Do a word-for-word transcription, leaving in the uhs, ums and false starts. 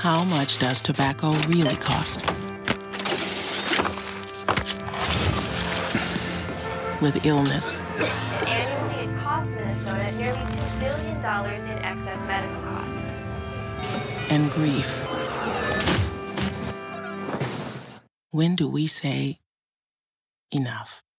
How much does tobacco really cost? With illness. Annually, it costs Minnesota nearly two billion dollars in excess medical costs. And grief. When do we say enough?